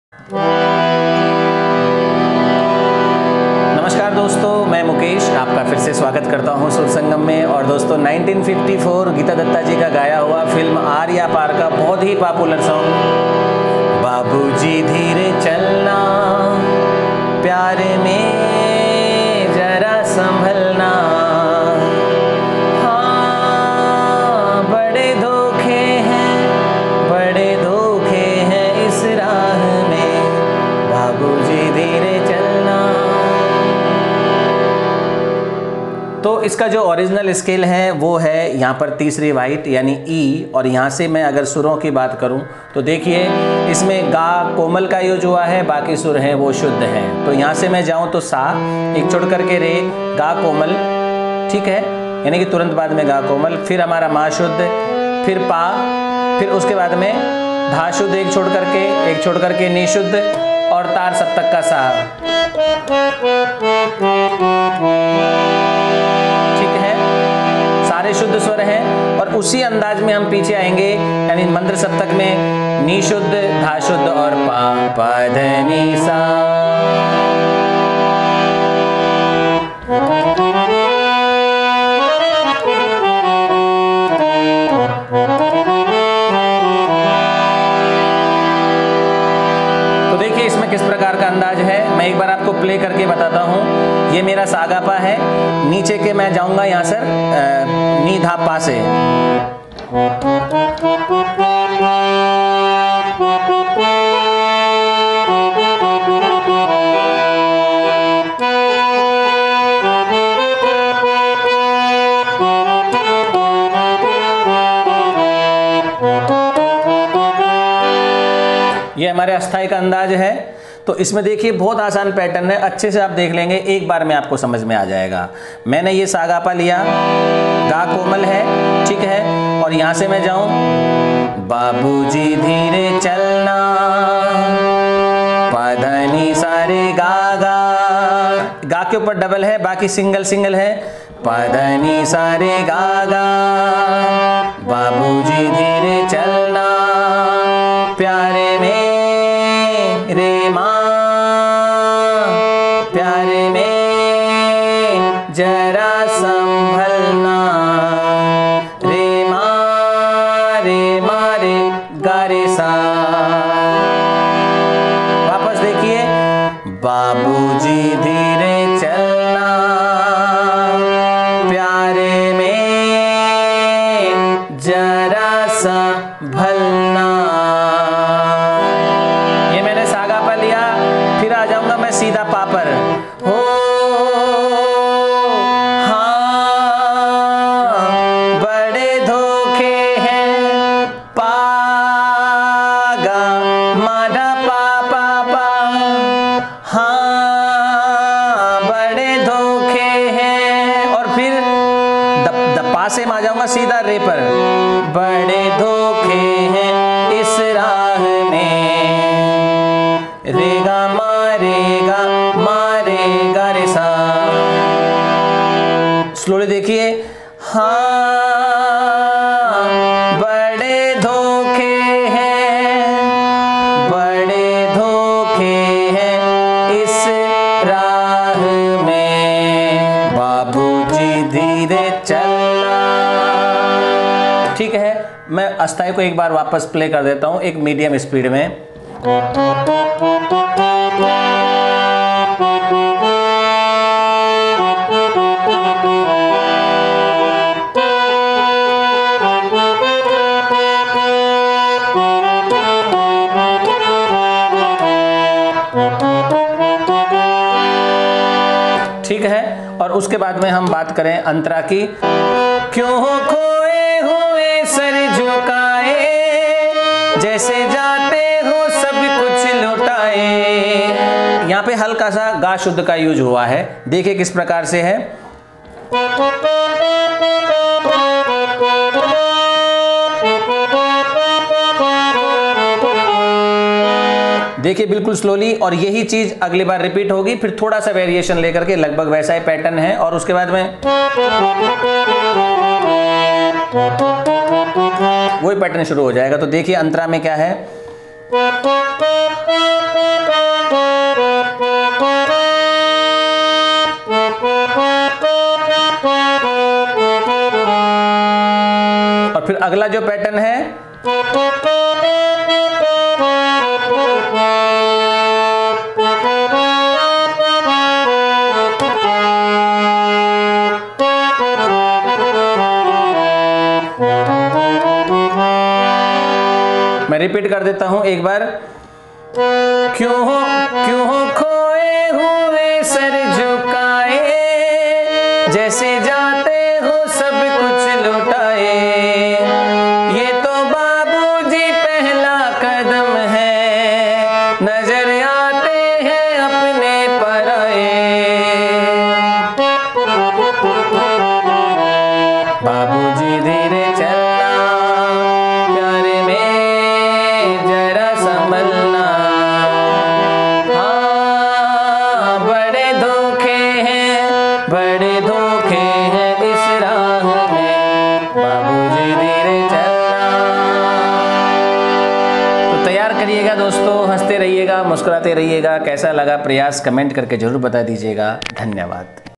नमस्कार दोस्तों, मैं मुकेश आपका फिर से स्वागत करता हूं सुर संगम में। और दोस्तों 1954 गीता दत्ता जी का गाया हुआ फिल्म आर या पार का बहुत ही पॉपुलर सॉन्ग बाबूजी धीरे चलना, प्यार में जरा संभलना, हाँ बड़े धोखे हैं इस राह में, बाबूजी धीरे चलना। तो इसका जो ओरिजिनल स्केल है वो है यहाँ पर तीसरी वाइट यानी ई, और यहाँ से मैं अगर सुरों की बात करूँ तो देखिए इसमें गा कोमल का यूज हुआ है, बाकी सुर हैं वो शुद्ध हैं। तो यहाँ से मैं जाऊँ तो सा, एक छोड़ करके रे, गा कोमल, ठीक है, यानी कि तुरंत बाद में गा कोमल, फिर हमारा मा शुद्ध, फिर पा, फिर उसके बाद में धा शुद्ध, एक छोड़ करके नी शुद्ध, और तार सप्तक का सा, ठीक है, सारे शुद्ध स्वर हैं। और उसी अंदाज में हम पीछे आएंगे, यानी मंत्र सप्तक में नी शुद्ध, धा शुद्ध और पा, पा ध नी सा। किस प्रकार का अंदाज है मैं एक बार आपको प्ले करके बताता हूँ। ये मेरा सागापा है, नीचे के मैं जाऊंगा यहाँ सर नी धा पा से, ये हमारे अस्थाई का अंदाज है। तो इसमें देखिए बहुत आसान पैटर्न है, अच्छे से आप देख लेंगे एक बार में आपको समझ में आ जाएगा। मैंने ये सागापा लिया, गा कोमल है, ठीक है, और यहाँ से मैं जाऊं बाबूजी धीरे चलना, पाधनी सारे गा गा, गा के ऊपर डबल है, बाकी सिंगल है, पाधनी सारे गा गा, बाबूजी धीरे चलना, प्यारे में रे माँ, प्यारे में जरा संभलना, रे माँ रे गा रे सा। वापस देखिए बाबूजी धीरे चलना, प्यारे में जरा संभलना। सीधा पापर हो, हाँ बड़े धोखे हैं, पागा माधा पापा पा, हाँ बड़े धोखे हैं, और फिर पा से मैं आ जाऊंगा सीधा रे पर, बड़े धोखे हैं इस राह में, रेगा मारेगा रे सा। स्लोली देखिए, हाँ बड़े धोखे हैं इस राह में, बाबूजी धीरे चलना। ठीक है, मैं अस्थाई को एक बार वापस प्ले कर देता हूं एक मीडियम स्पीड में। ठीक है, और उसके बाद में हम बात करें अंतरा की। क्यों खोए हुए सर झुकाए, जैसे जाते हो सब कुछ लौटाए। यहाँ पे हल्का सा गा शुद्ध का यूज हुआ है, देखिए किस प्रकार से है। देखिए बिल्कुल स्लोली, और यही चीज अगली बार रिपीट होगी, फिर थोड़ा सा वेरिएशन लेकर के, लगभग वैसा ही पैटर्न है। और उसके बाद में वही पैटर्न शुरू हो जाएगा। तो देखिए अंतरा में क्या है, फिर अगला जो पैटर्न है, मैं रिपीट कर देता हूं एक बार। क्यों हो खोए हुए सर झुकाए, जैसे जाते हो सब कुछ लुटाए, ये तो बाबूजी पहला कदम है, नजर आते हैं अपने पराए। बाबूजी धीरे चलना, प्यारे में जरा संभलना, हाँ बड़े धोखे हैं इस राह में, बाबूजी धीरे चलना। तो तैयार करिएगा दोस्तों, हंसते रहिएगा, मुस्कुराते रहिएगा। कैसा लगा प्रयास कमेंट करके जरूर बता दीजिएगा। धन्यवाद।